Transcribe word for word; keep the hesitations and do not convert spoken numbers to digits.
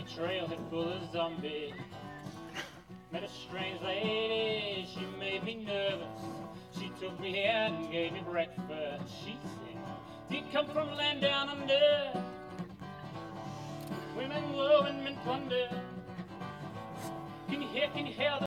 a trailhead full of zombies. Met a strange lady, she made me nervous. She took me out and gave me breakfast. She said, "Do you come from land down under? Women, woe, and men plunder. Can you hear, can you hear the